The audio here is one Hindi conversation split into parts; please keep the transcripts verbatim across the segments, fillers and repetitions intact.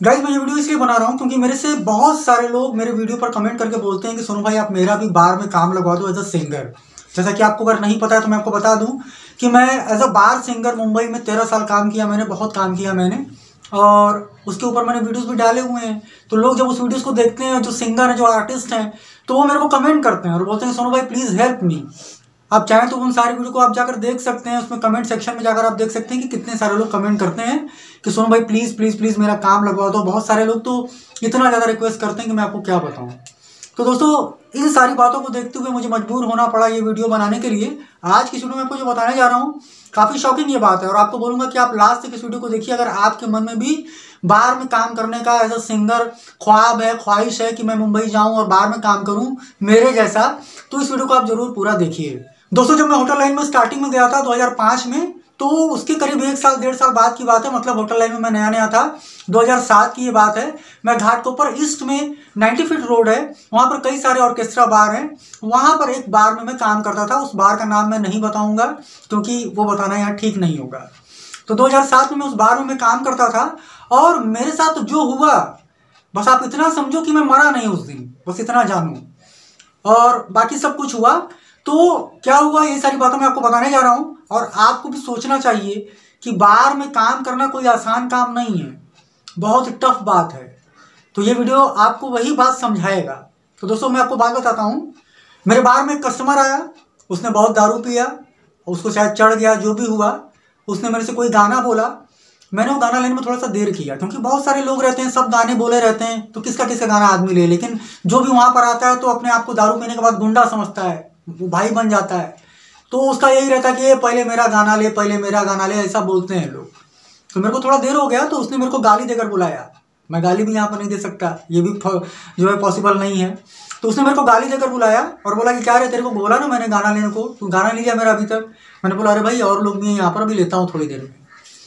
गाइस, मैं ये वीडियो इसलिए बना रहा हूँ क्योंकि मेरे से बहुत सारे लोग मेरे वीडियो पर कमेंट करके बोलते हैं कि सोनू भाई आप मेरा भी बार में काम लगवा दो एज अ सिंगर। जैसा कि आपको अगर नहीं पता है तो मैं आपको बता दूं कि मैं as a bar singer Mumbai में तेरह साल काम किया, मैंने बहुत काम किया मैंने, और उसके ऊपर मैंने वीडियोस भी डाले हुए हैं। तो लोग जब उस वीडियोस को देखते हैं, जो सिंगर हैं, जो आर्टिस्ट हैं, तो वो मेरे को कमेंट करते हैं और बोलते हैं सोनू भाई प्लीज़ हेल्प मी। आप चाहें तो उन सारी वीडियो को आप जाकर देख सकते हैं, उसमें कमेंट सेक्शन में जाकर आप देख सकते हैं कि कितने सारे लोग कमेंट करते हैं कि सोनू भाई प्लीज़ प्लीज़ प्लीज़ मेरा काम लगवा दो। बहुत सारे लोग तो इतना ज़्यादा रिक्वेस्ट करते हैं कि मैं आपको क्या बताऊं। तो दोस्तों, इन सारी बातों को देखते हुए मुझे मजबूर होना पड़ा ये वीडियो बनाने के लिए। आज की वीडियो में आपको जो बताने जा रहा हूँ काफ़ी शॉकिंग ये बात है, और आपको बोलूँगा कि आप लास्ट तक इस वीडियो को देखिए। अगर आपके मन में भी बाहर में काम करने का एज अ सिंगर ख्वाब है, ख्वाहिश है कि मैं मुंबई जाऊँ और बाहर में काम करूँ मेरे जैसा, तो इस वीडियो को आप जरूर पूरा देखिए। दोस्तों, जब मैं होटल लाइन में स्टार्टिंग में गया था दो हज़ार पाँच में, तो उसके करीब एक साल डेढ़ साल बाद की बात है। मतलब होटल लाइन में मैं नया नया था, दो हज़ार सात की ये बात है। मैं घाटकोपर ईस्ट में नब्बे फीट रोड है, वहाँ पर कई सारे ऑर्केस्ट्रा बार हैं। वहाँ पर एक बार में मैं काम करता था। उस बार का नाम मैं नहीं बताऊंगा क्योंकि वो बताना यहाँ ठीक नहीं होगा। तो दो हज़ार सात में मैं उस बार में मैं काम करता था, और मेरे साथ जो हुआ, बस आप इतना समझो कि मैं मरा नहीं उस दिन, बस इतना जानूँ, और बाकी सब कुछ हुआ। तो क्या हुआ, ये सारी बातें मैं आपको बताने जा रहा हूँ। और आपको भी सोचना चाहिए कि बार में काम करना कोई आसान काम नहीं है, बहुत टफ बात है। तो ये वीडियो आपको वही बात समझाएगा। तो दोस्तों, मैं आपको बात बताता हूँ। मेरे बार में एक कस्टमर आया, उसने बहुत दारू पिया, उसको शायद चढ़ गया, जो भी हुआ। उसने मेरे से कोई गाना बोला, मैंने वो गाना लेने में थोड़ा सा देर किया क्योंकि बहुत सारे लोग रहते हैं, सब गाने बोले रहते हैं, तो किसका किसका गाना आदमी ले। लेकिन जो भी वहाँ पर आता है तो अपने आप को दारू पीने के बाद गुंडा समझता है, वो भाई बन जाता है। तो उसका यही रहता है कि ये पहले मेरा गाना ले, पहले मेरा गाना ले, ऐसा बोलते हैं लोग। तो मेरे को थोड़ा देर हो गया, तो उसने मेरे को गाली देकर बुलाया। मैं गाली भी यहाँ पर नहीं दे सकता, ये भी जो है पॉसिबल नहीं है। तो उसने मेरे को गाली देकर बुलाया और बोला कि क्या रे, तेरे को बोला ना मैंने गाना लेने को, तू गाना नहीं लिया मेरा अभी तक। मैंने बोला अरे भाई और लोग भी हैं यहाँ पर, भी लेता हूँ थोड़ी देर में।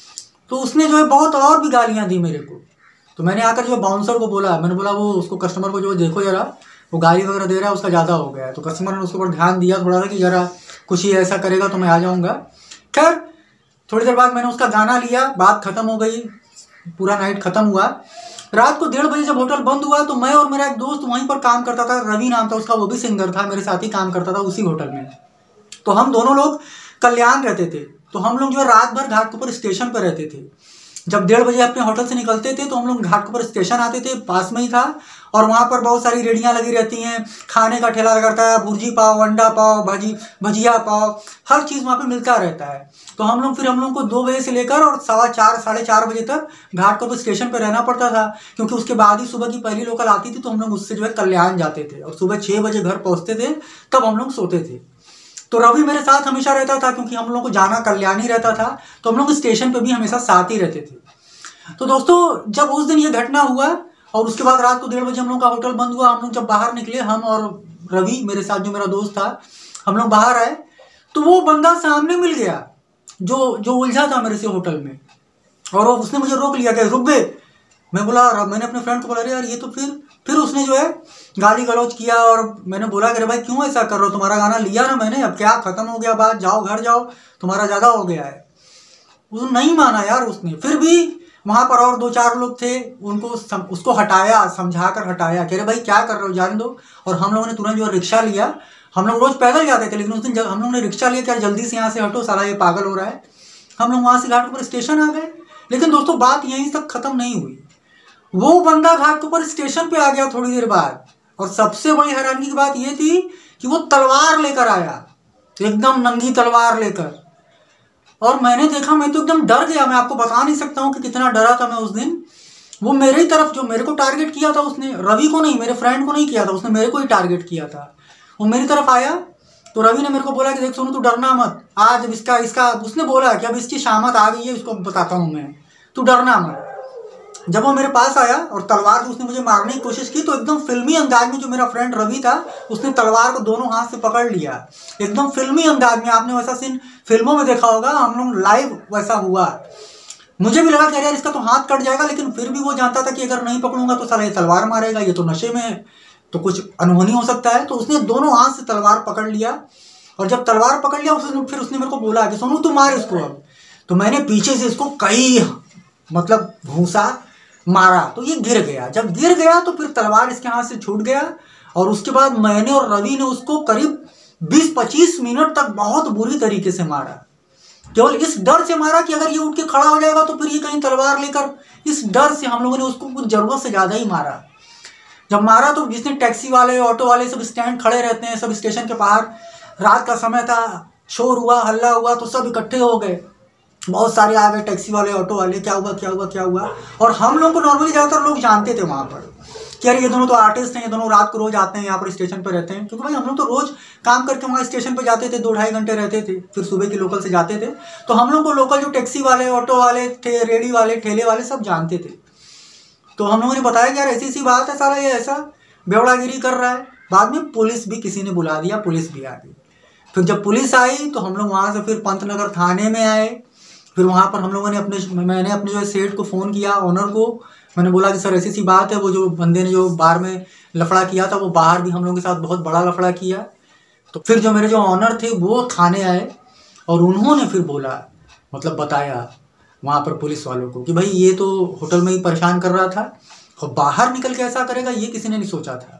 तो उसने जो है बहुत और भी गालियाँ दी मेरे को। तो मैंने आकर जो बाउंसर को बोला, मैंने बोला वो उसको कस्टमर को जो देखो जरा, वो गाली वगैरह दे रहा है, उसका ज़्यादा हो गया है। तो कस्टमर ने उसके ऊपर ध्यान दिया थोड़ा सा कि जरा कुछ ही ऐसा करेगा तो मैं आ जाऊँगा। खैर, थोड़ी देर बाद मैंने उसका गाना लिया, बात खत्म हो गई, पूरा नाइट खत्म हुआ। रात को डेढ़ बजे जब होटल बंद हुआ, तो मैं और मेरा एक दोस्त वहीं पर काम करता था, रवि नाम था उसका, वो भी सिंगर था, मेरे साथ ही काम करता था उसी होटल में। तो हम दोनों लोग कल्याण रहते थे। तो हम लोग जो है रात भर घाटकोपर स्टेशन पर रहते थे। जब डेढ़ बजे अपने होटल से निकलते थे तो हम लोग घाटकोपर स्टेशन आते थे, पास में ही था, और वहाँ पर बहुत सारी रेडियाँ लगी रहती हैं, खाने का ठेला लगा रहता है, भुर्जी पाव, अंडा पाव, भाजी भजिया पाव, हर चीज़ वहाँ पे मिलता रहता है। तो हम लोग फिर हम लोग को दो बजे से लेकर और सवा चार साढ़े चार बजे तक घाटकोपर स्टेशन पर रहना पड़ता था, क्योंकि उसके बाद ही सुबह की पहली लोकल आती थी। तो हम लोग उससे जो है कल्याण जाते थे और सुबह छः बजे घर पहुँचते थे, तब हम लोग सोते थे। तो रवि मेरे साथ हमेशा रहता था क्योंकि हम लोग को जाना कल्याण ही रहता था, तो हम लोग स्टेशन पे भी हमेशा साथ ही रहते थे। तो दोस्तों, जब उस दिन ये घटना हुआ और उसके बाद रात को डेढ़ बजे हम लोग का होटल बंद हुआ, हम लोग जब बाहर निकले, हम और रवि मेरे साथ जो मेरा दोस्त था, हम लोग बाहर आए, तो वो बंदा सामने मिल गया जो जो उलझा था मेरे से होटल में, और वो उसने मुझे रोक लिया कि रुक बे। मैं बोला, मैंने अपने फ्रेंड को बोला अरे यार ये तो फिर फिर उसने जो है गाली गलौज किया, और मैंने बोला कि अरे भाई क्यों ऐसा कर रहे हो, तुम्हारा गाना लिया ना मैंने, अब क्या खत्म हो गया बात, जाओ घर जाओ, तुम्हारा ज़्यादा हो गया है। उसने नहीं माना यार, उसने फिर भी वहाँ पर और दो चार लोग थे, उनको सम, उसको हटाया, समझा कर हटाया कि अरे भाई क्या कर रहे हो, जान दो। और हम लोगों ने तुरंत जो रिक्शा लिया, हम लोग रोज़ पैदल जाते थे, लेकिन उस दिन जब हम लोगों ने रिक्शा लिया, क्या जल्दी से यहाँ से हटो, साला ये पागल हो रहा है। हम लोग वहाँ से घाटकोपर स्टेशन आ गए। लेकिन दोस्तों, बात यहीं तक खत्म नहीं हुई। वो बंदा घाटकोपर स्टेशन पे आ गया थोड़ी देर बाद, और सबसे बड़ी हैरानी की बात ये थी कि वो तलवार लेकर आया, एकदम नंगी तलवार लेकर। और मैंने देखा, मैं तो एकदम डर गया, मैं आपको बता नहीं सकता हूँ कि कितना डरा था मैं उस दिन। वो मेरे ही तरफ, जो मेरे को टारगेट किया था उसने, रवि को नहीं, मेरे फ्रेंड को नहीं किया था, उसने मेरे को ही टारगेट किया था। वो मेरी तरफ आया, तो रवि ने मेरे को बोला कि देख सोनू, तू डरना मत, आज इसका इसका उसने बोला कि अब इसकी शामत आ गई है, इसको बताता हूँ मैं, तू डरना मत। जब वो मेरे पास आया और तलवार से उसने मुझे मारने की कोशिश की, तो एकदम फिल्मी अंदाज में जो मेरा फ्रेंड रवि था, उसने तलवार को दोनों हाथ से पकड़ लिया, एकदम फिल्मी अंदाज में। आपने वैसा सीन फिल्मों में देखा होगा, हम लोग लाइव वैसा हुआ। मुझे भी लगा कि यार इसका तो हाथ कट जाएगा, लेकिन फिर भी वो जानता था कि अगर नहीं पकड़ूंगा तो साला ये तलवार मारेगा, ये तो नशे में है, तो कुछ अनहोनी हो सकता है। तो उसने दोनों हाथ से तलवार पकड़ लिया, और जब तलवार पकड़ लिया उसने फिर उसने मेरे को बोला कि सोनू तू मार इसको अब। तो मैंने पीछे से इसको कई मतलब घूसा, मारा तो ये गिर गया। जब गिर गया तो फिर तलवार इसके हाथ से छूट गया और उसके बाद मैंने और रवि ने उसको करीब बीस पच्चीस मिनट तक बहुत बुरी तरीके से मारा। केवल इस डर से मारा कि अगर ये उठ के खड़ा हो जाएगा तो फिर ये कहीं तलवार लेकर, इस डर से हम लोगों ने उसको कुछ जरूरत से ज़्यादा ही मारा। जब मारा तो जिसने टैक्सी वाले, ऑटो वाले सब स्टैंड खड़े रहते हैं, सब स्टेशन के बाहर, रात का समय था, शोर हुआ, हल्ला हुआ तो सब इकट्ठे हो गए। बहुत सारे आ गए टैक्सी वाले, ऑटो वाले, क्या हुआ क्या हुआ क्या हुआ। और हम लोग को नॉर्मली ज़्यादातर लोग जानते थे वहाँ पर कि यार ये दोनों तो आर्टिस्ट हैं, ये दोनों रात को रोज आते हैं यहाँ पर स्टेशन पर रहते हैं। क्योंकि भाई हम लोग तो रोज काम करके वहाँ स्टेशन पर जाते थे, दो ढाई घंटे रहते थे, फिर सुबह की लोकल से जाते थे। तो हम लोग को लोकल जो टैक्सी वाले, ऑटो वाले थे, रेडी वाले, ठेले वाले सब जानते थे। तो हम लोगों ने बताया कि यार ऐसी सी बात है, साला ये ऐसा बेवड़ागिरी कर रहा है। बाद में पुलिस भी किसी ने बुला दिया, पुलिस भी आ गई। फिर जब पुलिस आई तो हम लोग वहाँ से फिर पंतनगर थाने में आए। फिर वहाँ पर हम लोगों ने अपने मैंने अपने जो सेठ को फ़ोन किया, ऑनर को। मैंने बोला कि सर ऐसी सी बात है, वो जो बंदे ने जो बार में लफड़ा किया था वो बाहर भी हम लोगों के साथ बहुत बड़ा लफड़ा किया। तो फिर जो मेरे जो ऑनर थे वो थाने आए और उन्होंने फिर बोला, मतलब बताया वहाँ पर पुलिस वालों को कि भाई ये तो होटल में ही परेशान कर रहा था और बाहर निकल के ऐसा करेगा ये किसी ने नहीं सोचा था।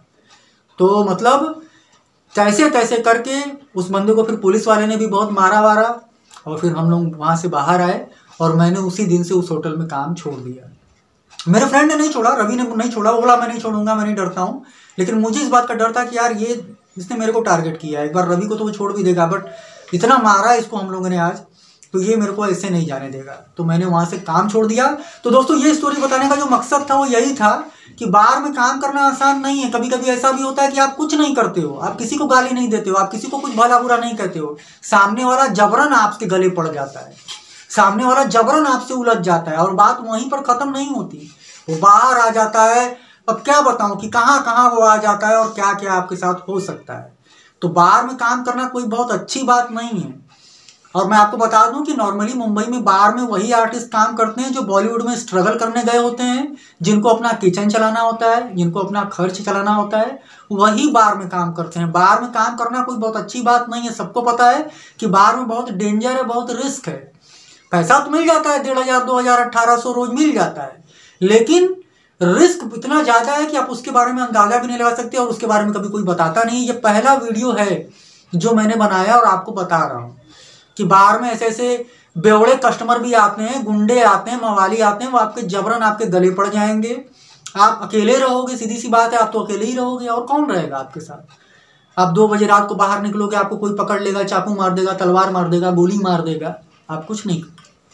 तो मतलब कैसे तैसे करके उस बंदे को फिर पुलिस वाले ने भी बहुत मारा वारा और फिर हम लोग वहाँ से बाहर आए और मैंने उसी दिन से उस होटल में काम छोड़ दिया। मेरे फ्रेंड ने नहीं छोड़ा, रवि ने नहीं छोड़ा, वो बोला मैं नहीं छोड़ूंगा, मैं नहीं डरता हूँ। लेकिन मुझे इस बात का डर था कि यार ये इसने मेरे को टारगेट किया, एक बार रवि को तो वो छोड़ भी देगा, बट इतना मारा इसको हम लोगों ने आज, तो ये मेरे को ऐसे नहीं जाने देगा। तो मैंने वहाँ से काम छोड़ दिया। तो दोस्तों ये स्टोरी बताने का जो मकसद था वो यही था कि बार में काम करना आसान नहीं है। कभी कभी ऐसा भी होता है कि आप कुछ नहीं करते हो, आप किसी को गाली नहीं देते हो, आप किसी को कुछ भला बुरा नहीं कहते हो, सामने वाला जबरन आपके गले पड़ जाता है, सामने वाला जबरन आपसे उलझ जाता है और बात वहीं पर ख़त्म नहीं होती, वो बाहर आ जाता है। अब क्या बताऊं कि कहाँ कहाँ वो आ जाता है और क्या क्या आपके साथ हो सकता है। तो बार में काम करना कोई बहुत अच्छी बात नहीं है। और मैं आपको बता दूं कि नॉर्मली मुंबई में बार में वही आर्टिस्ट काम करते हैं जो बॉलीवुड में स्ट्रगल करने गए होते हैं, जिनको अपना किचन चलाना होता है, जिनको अपना खर्च चलाना होता है, वही बार में काम करते हैं। बार में काम करना कोई बहुत अच्छी बात नहीं है। सबको पता है कि बार में बहुत डेंजर है, बहुत रिस्क है। पैसा तो मिल जाता है, डेढ़ हज़ार दो हज़ार अट्ठारह सौ रोज मिल जाता है, लेकिन रिस्क इतना ज़्यादा है कि आप उसके बारे में अंदाजा भी नहीं लगा सकते और उसके बारे में कभी कोई बताता नहीं। ये पहला वीडियो है जो मैंने बनाया और आपको बता रहा हूँ कि बाहर में ऐसे ऐसे बेवड़े कस्टमर भी आते हैं, गुंडे आते हैं, मवाली आते हैं, वो आपके जबरन आपके गले पड़ जाएंगे। आप अकेले रहोगे, सीधी सी बात है, आप तो अकेले ही रहोगे और कौन रहेगा आपके साथ। आप दो बजे रात को बाहर निकलोगे, आपको कोई पकड़ लेगा, चाकू मार देगा, तलवार मार देगा, गोली मार देगा, आप कुछ नहीं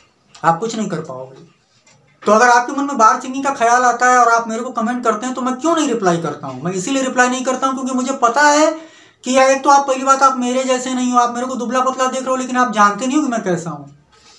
आप कुछ नहीं कर पाओगे। तो अगर आपके मन में बार सिंगिंग का ख्याल आता है और आप मेरे को कमेंट करते हैं तो मैं क्यों नहीं रिप्लाई करता हूँ। मैं इसीलिए रिप्लाई नहीं करता हूँ क्योंकि मुझे पता है कि यार एक तो आप पहली बात आप मेरे जैसे नहीं हो, आप मेरे को दुबला पतला देख रहे हो लेकिन आप जानते नहीं हो कि मैं कैसा हूँ।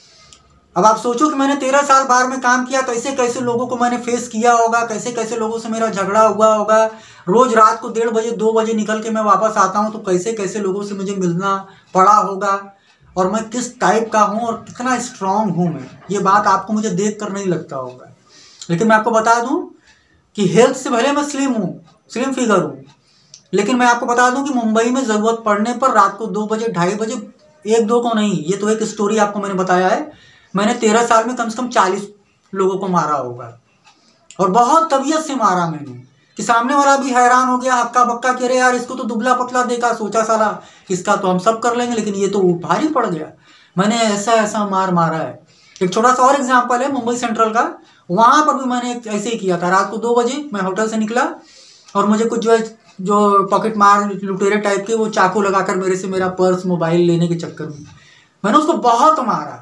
अब आप सोचो कि मैंने तेरह साल बार में काम किया, कैसे कैसे लोगों को मैंने फेस किया होगा, कैसे कैसे लोगों से मेरा झगड़ा हुआ होगा। रोज रात को डेढ़ बजे दो बजे निकल के मैं वापस आता हूँ तो कैसे कैसे लोगों से मुझे मिलना पड़ा होगा और मैं किस टाइप का हूँ और कितना स्ट्रांग हूँ मैं, ये बात आपको मुझे देख कर नहीं लगता होगा। लेकिन मैं आपको बता दूँ कि हेल्थ से भले मैं स्लिम हूँ, स्लिम फिगर हूँ, लेकिन मैं आपको बता दूं कि मुंबई में ज़रूरत पड़ने पर रात को दो बजे ढाई बजे, एक दो को नहीं, ये तो एक स्टोरी आपको मैंने बताया है, मैंने तेरह साल में कम से कम चालीस लोगों को मारा होगा और बहुत तबीयत से मारा मैंने कि सामने वाला भी हैरान हो गया, हक्का बक्का कह रहे यार इसको तो दुबला पतला देखा, सोचा साला इसका तो हम सब कर लेंगे लेकिन ये तो भारी पड़ गया। मैंने ऐसा ऐसा मार मारा है। एक छोटा सा और एग्जाम्पल है मुंबई सेंट्रल का, वहाँ पर भी मैंने ऐसे ही किया था। रात को दो बजे मैं होटल से निकला और मुझे कुछ जो है जो पॉकेट मार लुटेरे टाइप के वो चाकू लगाकर मेरे से मेरा पर्स मोबाइल लेने के चक्कर में मैंने उसको बहुत मारा,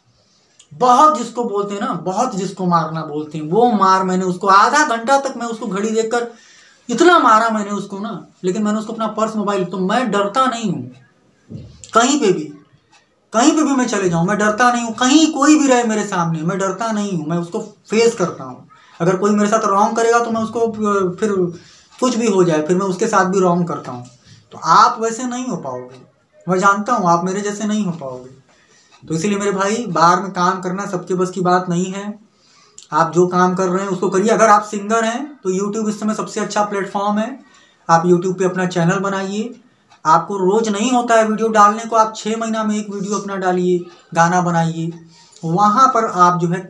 बहुत जिसको बोलते हैं ना, बहुत जिसको मारना बोलते हैं वो मार मैंने उसको आधा घंटा तक मैं उसको घड़ी देखकर इतना मारा मैंने उसको ना। लेकिन मैंने उसको अपना पर्स मोबाइल, तो मैं डरता नहीं हूँ कहीं पे भी, कहीं पे भी मैं चले जाऊँ मैं डरता नहीं हूँ, कहीं कोई भी रहे मेरे सामने मैं डरता नहीं हूँ, मैं उसको फेस करता हूँ। अगर कोई मेरे साथ रॉन्ग करेगा तो मैं उसको फिर कुछ भी हो जाए फिर मैं उसके साथ भी रॉन्ग करता हूँ। तो आप वैसे नहीं हो पाओगे, मैं जानता हूँ आप मेरे जैसे नहीं हो पाओगे। तो इसीलिए मेरे भाई बाहर में काम करना सबके बस की बात नहीं है। आप जो काम कर रहे हैं उसको करिए। अगर आप सिंगर हैं तो यूट्यूब इस समय सबसे अच्छा प्लेटफॉर्म है। आप यूट्यूब पे अपना चैनल बनाइए। आपको रोज़ नहीं होता है वीडियो डालने को, आप छः महीना में एक वीडियो अपना डालिए, गाना बनाइए, वहाँ पर आप जो है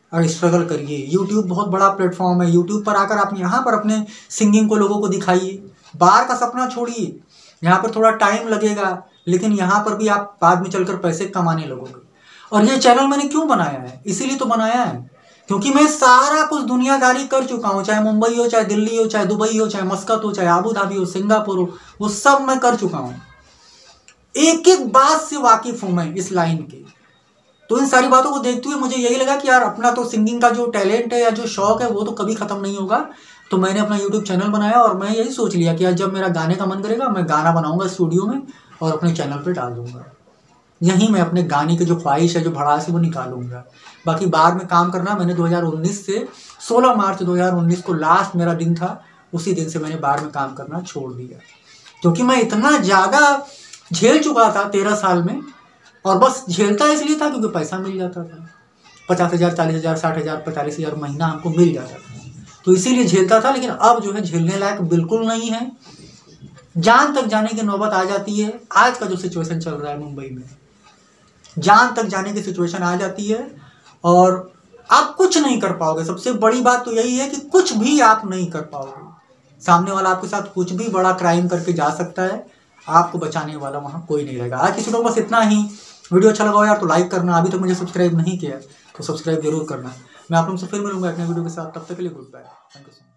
और स्ट्रगल करिए। यूट्यूब बहुत बड़ा प्लेटफॉर्म है, यूट्यूब पर आकर आप यहाँ पर अपने सिंगिंग को लोगों को दिखाइए। बाहर का सपना छोड़िए, यहाँ पर थोड़ा टाइम लगेगा लेकिन यहाँ पर भी आप बाद में चलकर पैसे कमाने लगोगे। और ये चैनल मैंने क्यों बनाया है, इसीलिए तो बनाया है क्योंकि मैं सारा कुछ दुनियादारी कर चुका हूँ, चाहे मुंबई हो, चाहे दिल्ली हो, चाहे दुबई हो, चाहे मस्कत हो, चाहे आबू धाबी हो, सिंगापुर हो, वो सब मैं कर चुका हूँ। एक एक बात से वाकिफ हूँ मैं इस लाइन के। तो इन सारी बातों को देखते हुए मुझे यही लगा कि यार अपना तो सिंगिंग का जो टैलेंट है या जो शौक है वो तो कभी खत्म नहीं होगा। तो मैंने अपना यूट्यूब चैनल बनाया और मैं यही सोच लिया कि यार जब मेरा गाने का मन करेगा मैं गाना बनाऊंगा स्टूडियो में और अपने चैनल पे डाल दूंगा। यहीं मैं अपने गाने की जो ख्वाहिश है, जो भड़ास है, वो निकालूंगा। बाकी बाहर में काम करना मैंने दो हज़ार उन्नीस से सोलह मार्च दो हज़ार उन्नीस को लास्ट मेरा दिन था, उसी दिन से मैंने बाहर में काम करना छोड़ दिया क्योंकि मैं इतना ज़्यादा झेल चुका था तेरह साल में। और बस झेलता इसलिए था क्योंकि पैसा मिल जाता था, पचास हज़ार चालीस हज़ार साठ हज़ार पैंतालीस हज़ार महीना हमको मिल जाता था, तो इसीलिए झेलता था। लेकिन अब जो है झेलने लायक बिल्कुल नहीं है, जान तक जाने की नौबत आ जाती है। आज का जो सिचुएशन चल रहा है मुंबई में, जान तक जाने की सिचुएशन आ जाती है और आप कुछ नहीं कर पाओगे। सबसे बड़ी बात तो यही है कि कुछ भी आप नहीं कर पाओगे। सामने वाला आपके साथ कुछ भी बड़ा क्राइम करके जा सकता है, आपको बचाने वाला वहाँ कोई नहीं रहेगा। आज किसी को बस इतना ही। वीडियो अच्छा लगा हो यार तो लाइक करना, अभी तक मुझे सब्सक्राइब नहीं किया तो सब्सक्राइब जरूर करना। मैं आप लोगों से फिर मिलूंगा अपने वीडियो के साथ, तब तक के लिए गुड बाय, थैंक यू।